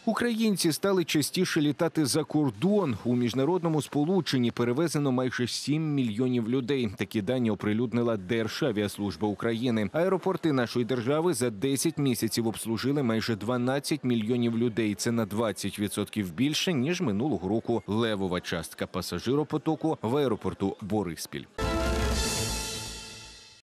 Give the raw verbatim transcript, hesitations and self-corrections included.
Українці стали частіше літати за кордон. У міжнародному сполученні перевезено майже сім мільйонів людей. Такі дані оприлюднила Державіаслужба України. Аеропорти нашої держави за десять місяців обслужили майже дванадцять мільйонів людей. Це на двадцять відсотків більше, ніж минулого року. Левова частка пасажиропотоку в аеропорту Бориспіль.